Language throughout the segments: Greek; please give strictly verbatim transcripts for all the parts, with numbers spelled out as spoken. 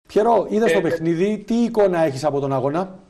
Πιέρο, είδες Ε, το παιχνίδι, τι εικόνα έχεις από τον αγώνα?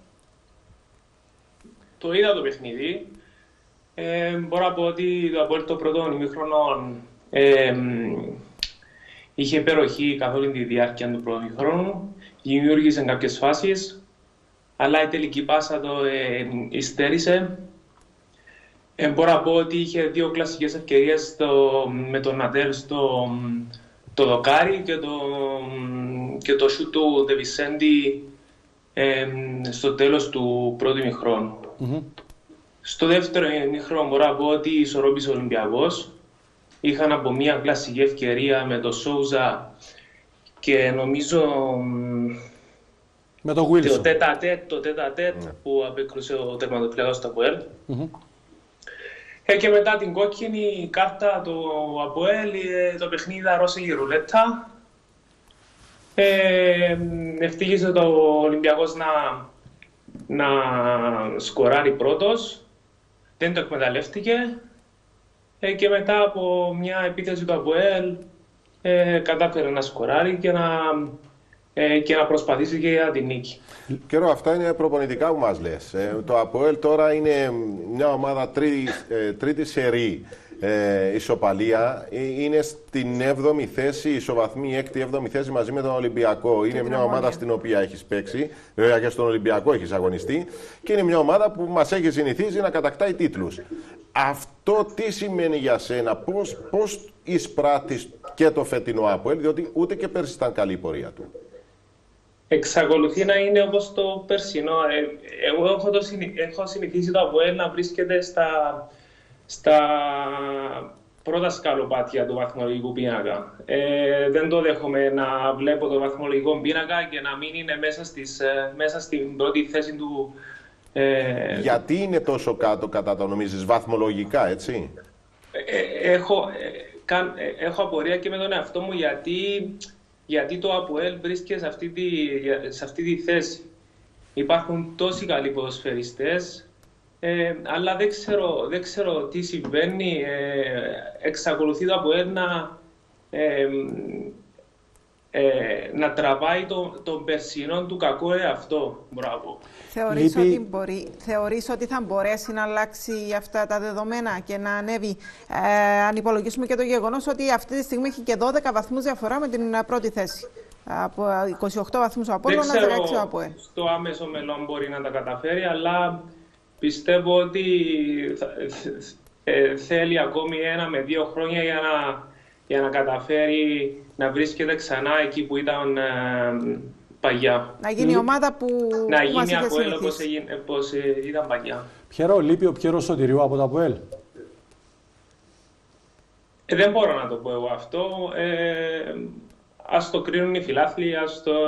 Το είδα το παιχνίδι. Ε, μπορώ να πω ότι το ΑΠΟΕΛ το πρώτο ημίχρονο ε, είχε υπεροχή καθ' όλη τη διάρκεια του πρώτου ημίχρονου. Δημιούργησε κάποιες φάσεις, αλλά η τελική πάσα το ε, υστέρησε. Ε, μπορώ να πω ότι είχε δύο κλασικές ευκαιρίες στο, με τον Νατέρ στο το δοκάρι και το, και το σούτ του Ντεβισέντη ε, στο τέλος του πρώτου ημιχρόνου. Mm-hmm. Στο δεύτερο ημίχρονο μπορώ να πω ότι ισορρόπησε ο Ολυμπιακός. Είχαν από μια κλασική ευκαιρία με τον Σόουζα και νομίζω με τον Γουίλσον. Το τέτα-τέτ, το τέτα-τέτ mm. που απέκρουσε ο τερματοφυλακός στο ΑΠΟΕΛ. Mm-hmm. Ε, και μετά την κόκκινη κάρτα του ΑΠΟΕΛ, το παιχνίδι αρρώσε η ρουλέτα. Ε, ευτύχησε το Ολυμπιακός να, να σκοράρει πρώτος. Δεν το εκμεταλλεύτηκε. Ε, και μετά από μια επίθεση του ΑΠΟΕΛ ε, κατάφερε να σκοράρει και να, ε, και να προσπαθήσει και για την νίκη. Καιρό, αυτά είναι προπονητικά που μας λες. Ε, το ΑΠΟΕΛ τώρα είναι μια ομάδα τρίτη, ε, τρίτη σερί ε, ισοπαλία. Είναι στην έβδομη θέση, ισοβαθμή έκτη έβδομη θέση μαζί με τον Ολυμπιακό. Είναι μια ομάδα στην οποία έχεις παίξει, βέβαια και στον Ολυμπιακό έχεις αγωνιστεί, και είναι μια ομάδα που μας έχει συνηθίσει να κατακτάει τίτλους. Αυτό τι σημαίνει για σένα, πώς, πώς εισπράττεις και το φετινό ΑΠΟΕΛ, διότι ούτε και πέρσι ήταν καλή η πορεία του? Εξακολουθεί να είναι όπως το περσινό. Εγώ έχω, το συνηθ... έχω συνηθίσει το ΑΠΟΕΛ να βρίσκεται στα, στα πρώτα σκαλοπάτια του βαθμολογικού πίνακα. Ε, δεν το δέχομαι να βλέπω το βαθμολογικό πίνακα και να μην είναι μέσα, στις, μέσα στην πρώτη θέση του. Ε... Γιατί είναι τόσο κάτω, κατά το νομίζεις, βαθμολογικά, έτσι? Ε, έχω, ε, καν, ε, έχω απορία και με τον εαυτό μου γιατί, γιατί το ΑΠΟΕΛ βρίσκεται σε αυτή, τη, σε αυτή τη θέση. Υπάρχουν τόσοι καλοί ποδοσφαιριστές, ε, αλλά δεν ξέρω, δεν ξέρω τι συμβαίνει. Ε, εξακολουθεί το ΑΠΟΕΛ να, ε, ε, να τραβάει τον το περσινό του κακό εαυτό. Μπράβο. Θεωρείς, Λύπη... ότι μπορεί, θεωρείς ότι θα μπορέσει να αλλάξει αυτά τα δεδομένα και να ανέβει, ε, αν υπολογίσουμε και το γεγονός ότι αυτή τη στιγμή έχει και δώδεκα βαθμούς διαφορά με την πρώτη θέση. Από είκοσι οκτώ βαθμούς ο Απόλλωνας, δεκαέξι ο ΑΠΟΕΛ. Στο άμεσο μέλλον μπορεί να τα καταφέρει, αλλά πιστεύω ότι θα, ε, θέλει ακόμη ένα με δύο χρόνια για να, για να καταφέρει να βρίσκεται ξανά εκεί που ήταν ε, παγιά. Να γίνει η ομάδα που να γίνει ΑΠΟΕΛ όπως, όπως ήταν παγιά. Πιέρο, λείπει ο Πιέρο Σωτηριού από το ΑΠΟΕΛ? Ε, δεν μπορώ να το πω εγώ αυτό. Ε, ας το κρίνουν οι φιλάθλοι, ας το...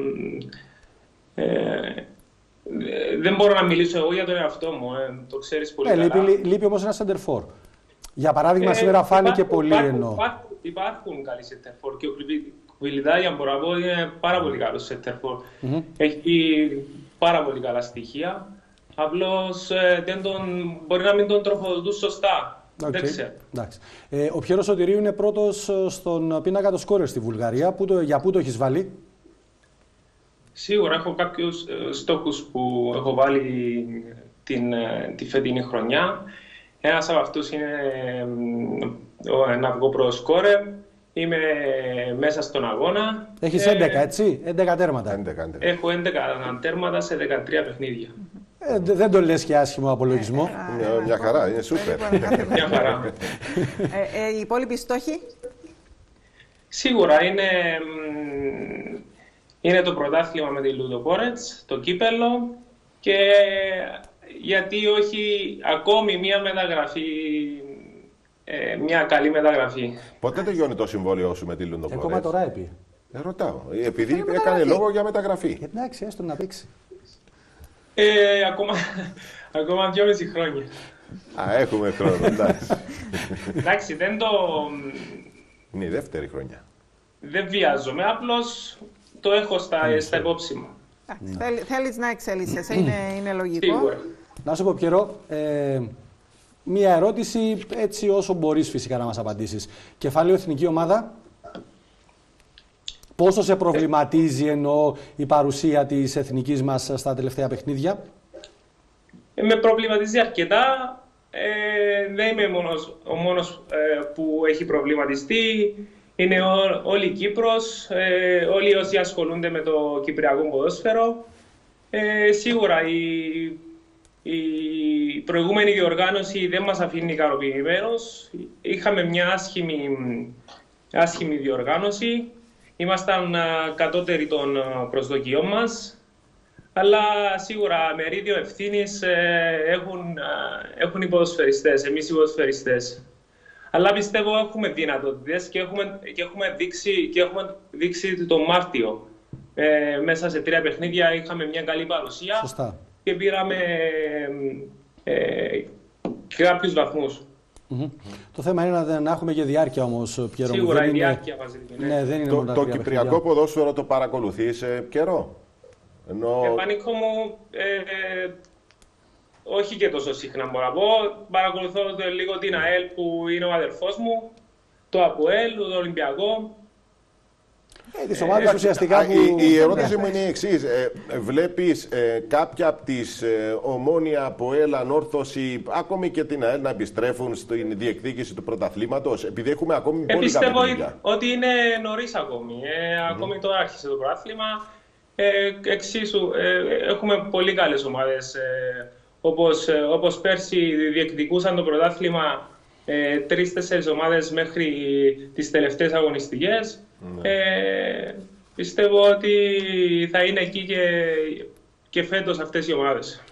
Ε, δεν μπορώ να μιλήσω εγώ για τον εαυτό μου, ε, το ξέρεις πολύ ε, καλά. Λείπει, λείπει όμως ένα σεντερφόρ. Για παράδειγμα, ε, σήμερα φάνηκε υπάρχουν, πολύ υπάρχουν, ενώ... Υπάρχουν, υπάρχουν καλοί σεντερφόρ και ο Κβιλιδάγια, μπορώ να πω, είναι πάρα πολύ καλός σεντερφόρ. Mm-hmm. Έχει πάρα πολύ καλά στοιχεία. Απλώς ε, δεν τον, μπορεί να μην τον τροφοδοτούν σωστά. Okay. Δεν ξέρω. Ε, ο Πιέρο Σωτηρίου είναι πρώτος στον πίνακα των σκόρερ στη Βουλγαρία. Πού το, για πού το έχεις βάλει? Σίγουρα έχω κάποιους ε, στόχους που έχω βάλει την, ε, τη φετινή χρονιά. Ένας από αυτούς είναι ε, να βγω προς σκόρερ. Είμαι μέσα στον αγώνα. Έχεις ε, έντεκα, έτσι, έντεκα τέρματα. έντεκα, έντεκα. Έχω έντεκα τέρματα σε δεκατρία παιχνίδια. Ε, δεν το λες και άσχημο απολογισμό. Ε, μια, μια χαρά, είναι σούπερ. Μια χαρά. ε, ε, οι υπόλοιποι στόχοι? Σίγουρα είναι, είναι το πρωτάθλημα με τη Λουδογόρετς, το κύπελλο, και γιατί όχι ακόμη μια μεταγραφή, ε, μια καλή μεταγραφή. Πότε τελειώνει το συμβόλαιο σου με τη Λουδογόρετς? Ακόμα τώρα επί. Ε, ρωτάω, επειδή έκανε λόγο για μεταγραφή. Εντάξει, έστω να παίξει. Ε, ακόμα, ακόμα δυόμιση χρόνια. Α, έχουμε χρόνο, εντάξει. Εντάξει, δεν το... Είναι η δεύτερη χρονιά. Δεν βιάζομαι, απλώς το έχω στα, στα υπόψη μου. Θέλ, θέλεις να εξελίσσεσαι, είναι, είναι λογικό. Σίγουρα. Να σου πω, Πιέρο, ε, μία ερώτηση έτσι όσο μπορείς φυσικά να μας απαντήσεις. Κεφάλαιο εθνική ομάδα? Πόσο σε προβληματίζει εννοώ η παρουσία της εθνικής μας στα τελευταία παιχνίδια? Ε, με προβληματίζει αρκετά. Ε, δεν είμαι μόνος, ο μόνος ε, που έχει προβληματιστεί. Είναι ό, όλη η Κύπρος, ε, όλοι όσοι ασχολούνται με το κυπριακό ποδόσφαιρο. Ε, σίγουρα η, η προηγούμενη διοργάνωση δεν μας αφήνει ικανοποιημένους. Είχαμε μια άσχημη, άσχημη διοργάνωση. Ήμασταν κατώτεροι των προσδοκιών μας. Αλλά σίγουρα μερίδιο ευθύνης έχουν, έχουν οι ποδοσφαιριστές, εμείς οι ποδοσφαιριστές. Αλλά πιστεύω έχουμε δυνατότητες και έχουμε, και έχουμε, δείξει, και έχουμε δείξει τον Μάρτιο. Ε, μέσα σε τρία παιχνίδια είχαμε μια καλή παρουσία. Σωστά. Και πήραμε ε, κάποιους βαθμούς. Mm-hmm. Το θέμα είναι να, να έχουμε και διάρκεια όμως, Πιέρο. Σίγουρα η είναι... διάρκεια μαζί. Ναι. Ναι, δεν είναι το μόνο το τα κυπριακό παιχνίδια. ποδόσφαιρο το παρακολουθεί σε καιρό. Ενώ... Ε, Πανίκο μου, ε, ε, όχι και τόσο συχνά μπορώ να πω. Παρακολουθώ λίγο την ΑΕΛ που είναι ο αδερφός μου, το ΑΠΟΕΛ, το Ολυμπιακό. Ε, τις ομάδες Ε, ουσιαστικά που... η, η ερώτηση μου είναι η εξής. Ε, βλέπεις ε, κάποια από τις ε, Ομόνια, ΑΠΟΕΛ, Ανόρθωση, ακόμη και την ΑΕΛ να επιστρέφουν στην διεκδίκηση του πρωταθλήματος, επειδή έχουμε ακόμη Ε, πολύ πιστεύω κάποια ότι είναι νωρίς ακόμη. Ε, mm. Ακόμη τώρα άρχισε το πρωτάθλημα. Ε, εξίσου, ε, έχουμε πολύ καλές ομάδες. Ε, όπως, ε, όπως πέρσι διεκδικούσαν το πρωτάθλημα ε, τρεις-τέσσερις ομάδες μέχρι τις τελευταίες αγωνιστικές. Mm. Ε, πιστεύω ότι θα είναι εκεί και, και φέτος αυτές οι ομάδες.